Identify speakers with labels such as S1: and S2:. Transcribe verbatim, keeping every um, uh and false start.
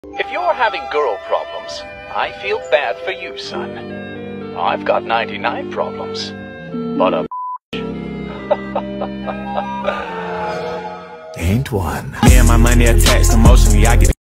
S1: If you're having girl problems, I feel bad for you, son. I've got ninety-nine problems, but a
S2: ain't one. Me and my money attached emotionally, I get